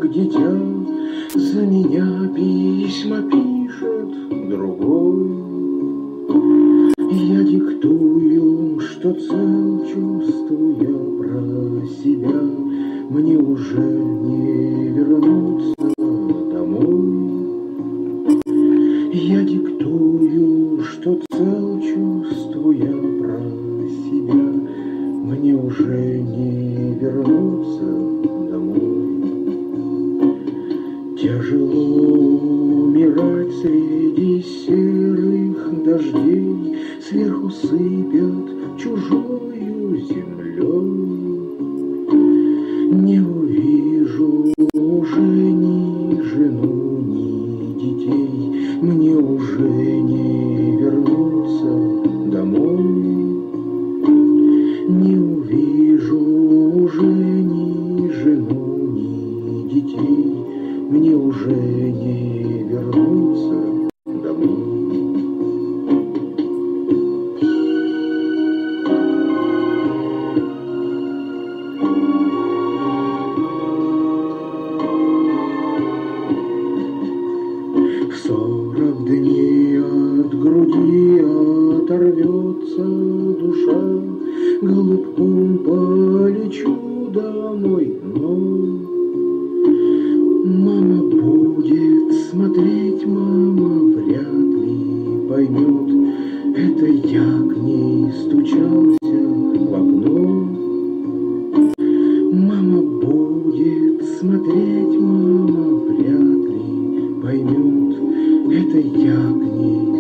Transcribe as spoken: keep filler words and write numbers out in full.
как дитя, за меня письма пишет другой. Я диктую, что цел, чувствуя про себя, мне уже не вернуться домой. Я диктую, что цел, чувствуя про себя, мне уже не вернуться домой. Тяжело умирать среди серых дождей, сверху сыпят чужою землей. Не увижу уже ни жену, ни детей, мне уже не вернуться домой. Не увижу уже ни жену, ни детей, мне уже не вернуться домой. Сорок дней от груди оторвется душа, голубком полечу домой, но мама будет смотреть, мама вряд ли поймет, это я к ней стучался в окно. Мама будет смотреть, мама вряд ли поймет, это я к ней